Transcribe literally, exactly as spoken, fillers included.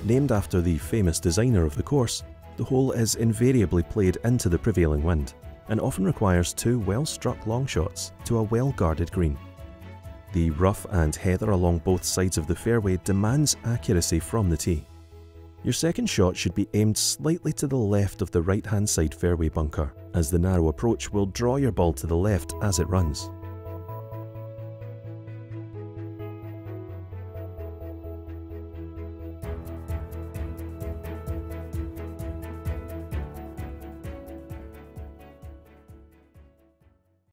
Named after the famous designer of the course, the hole is invariably played into the prevailing wind, and often requires two well-struck long shots to a well-guarded green. The rough and heather along both sides of the fairway demands accuracy from the tee. Your second shot should be aimed slightly to the left of the right-hand side fairway bunker, as the narrow approach will draw your ball to the left as it runs.